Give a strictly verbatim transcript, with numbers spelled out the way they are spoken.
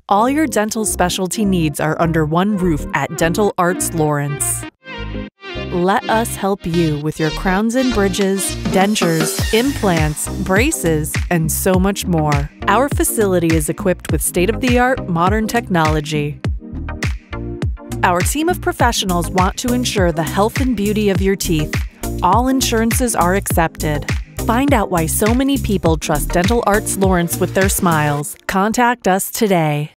All your dental specialty needs are under one roof at Dental Arts Lawrence. Let us help you with your crowns and bridges, dentures, implants, braces, and so much more. Our facility is equipped with state-of-the-art modern technology. Our team of professionals want to ensure the health and beauty of your teeth. All insurances are accepted. Find out why so many people trust Dental Arts Lawrence with their smiles. Contact us today.